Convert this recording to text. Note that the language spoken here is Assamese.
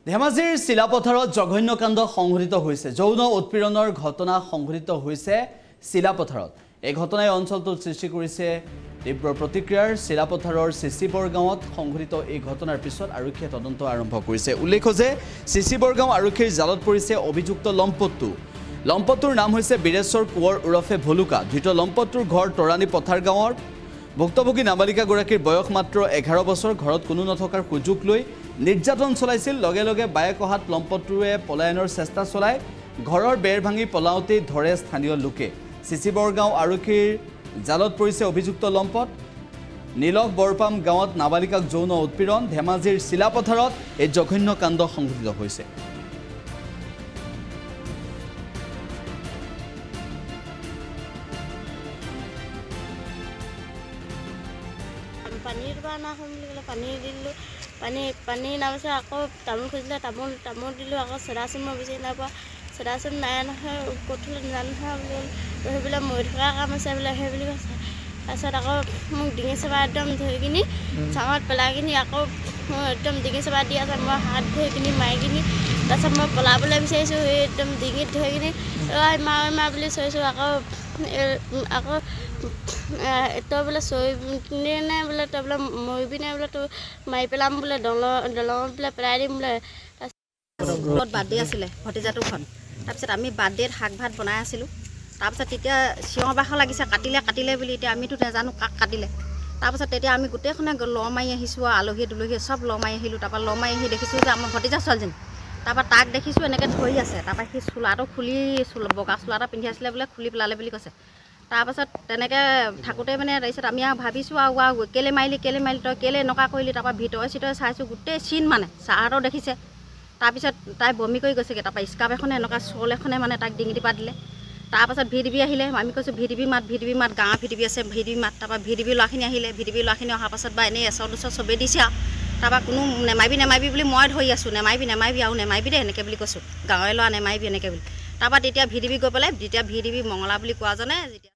ধেমাজিৰ চিলাপথাৰত জঘন্য কাণ্ড সংঘটিত হৈছে। যৌন উৎপীড়নৰ ঘটনা সংঘটিত হৈছে চিলাপথাৰত। এই ঘটনাই অঞ্চলটোত সৃষ্টি কৰিছে তীব্ৰ প্ৰতিক্ৰিয়াৰ। চিলাপথাৰৰ চিচিবৰ গাঁৱত সংঘটিত এই ঘটনাৰ পিছত আৰক্ষীয়ে তদন্ত আৰম্ভ কৰিছে। উল্লেখ্য যে চিচিবৰগাঁও আৰক্ষীৰ জালত পৰিছে অভিযুক্ত লম্পটটো। লম্পটটোৰ নাম হৈছে বীৰেশ্বৰ কোঁৱৰ ওৰফে ভলুকা। ধৃত লম্পটটোৰ ঘৰ তৰাণী পথাৰ গাঁৱৰ। ভুক্তভোগী নাবালিকাগৰাকীৰ বয়স মাত্ৰ 11 বছৰ। ঘৰত কোনো নথকাৰ সুযোগ লৈ নিৰ্যাতন চলাইছিল। লগে লগে বায়েক অহাত লম্পটটোৱে পলায়নৰ চেষ্টা চলায়। ঘৰৰ বেৰ ভাঙি পলাওঁতেই ধৰে স্থানীয় লোকে। চিচিবৰগাঁও আৰক্ষীৰ জালত পৰিছে অভিযুক্ত লম্পট। নীলক বৰপাম গাঁৱত নাবালিকাক যৌন উৎপীড়ন। ধেমাজিৰ চিলাপথাৰত এই জঘন্য কাণ্ড সংঘটিত হৈছে। পানীৰ পৰা নাখাম বুলি ক'লে পানী দিলোঁ। পানী নাপাইছে আকৌ তামোল খুজিলে তামোল দিলোঁ। আকৌ চেদাচোন মই বিচাৰি নাপাওঁ। চেদাচোন নাই নহয়, ক'ত নাজানো নহয় বুলি সেইবিলাক মৰি থকা কাম আছে বোলে সেই বুলি কৈছে। তাৰপিছত আকৌ মোক ডিঙি চেপা একদম ধৰি কিনি চাঙত পেলাই কিনি আকৌ একদম ডিঙি চেপা দি আছে। মই হাত ধৰি কিনি মাৰি কিনি তাৰপিছত মই পলাবলৈ বিচাৰিছোঁ। সেই একদম ডিঙিত ধৰি কিনি মা বুলি চৈছোঁ। আকৌ তই বোলে চৰিবিনে নে বোলে তই বোলে মৰিবিনে বোলে তোৰ মাৰি পেলাম বোলে দলঙত বোলে পেলাই দিম বোলে। ঘৰত বাৰ্থডে আছিলে ভতিজাটোৰ ঘৰত। তাৰপিছত আমি বাৰ্থডেত শাক ভাত বনাই আছিলোঁ। তাৰপিছত তেতিয়া চিঞৰ বাখৰ লাগিছে, কাটিলে বুলি। এতিয়া আমিতো নাজানো কাক কাটিলে। তাৰপিছত তেতিয়া আমি গোটেইখনে ল মাৰি আহিছোঁ আৰু আলহী দুলহী চব ল মাৰি আহিলোঁ। তাৰপৰা ল মাৰি আহি দেখিছোঁ যে আমাৰ ভতিজা ছোৱালীজনী। তাৰপৰা তাক দেখিছোঁ এনেকৈ ধৰি আছে। তাৰপৰা সি চোলাটো খুলি বগা চোলা এটা পিন্ধি আছিলে বোলে, খুলি পেলালে বুলি কৈছে। তাৰপাছত তেনেকৈ থাকোঁতে মানে তাৰপিছত আমি আৰু ভাবিছোঁ আৰু কেলে মাৰিলি তই কেলে এনেকুৱা কৰিলি। তাৰপৰা ভিতৰে চিতৰে চাইছোঁ গোটেই চিন মানে চাৰহঁতেও দেখিছে। তাৰপিছত তাই বমি কৰি গৈছেগৈ। তাৰপৰা স্কাৰ্ফ এখনে এনেকুৱা শ্বল এখনে মানে তাক ডিঙিটি পা দিলে। তাৰপাছত VDB আহিলে। আমি কৈছোঁ VDB মাত গাঁৱৰ VDB আছে VDB মাত। তাৰপৰা VDB ল'ৰাখিনি আহিলে। VDB ল'ৰাখিনি অহাৰ পাছত বা এনেই এচৰ চবেই দিছে আৰু। তাৰপৰা কোনো নেমাৰিবি বুলি মই ধৰি আছোঁ। নেমাৰিবি আৰু নেমাৰিবি দেই এনেকৈ বুলি কৈছোঁ। গাঁৱৰে ল'ৰা নেমাৰিবি এনেকৈ বুলি। তাৰপৰা তেতিয়া VDB গৈ পেলাই VDB মঙলা বুলি কোৱাজনে যেতিয়া